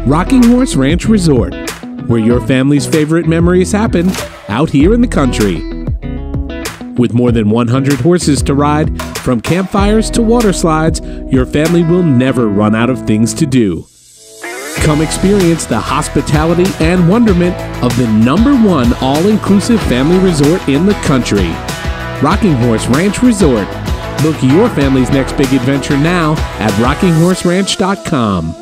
Rocking Horse Ranch Resort, where your family's favorite memories happen, out here in the country. With more than 100 horses to ride, from campfires to water slides, your family will never run out of things to do. Come experience the hospitality and wonderment of the #1 all-inclusive family resort in the country. Rocking Horse Ranch Resort. Book your family's next big adventure now at rockinghorseranch.com.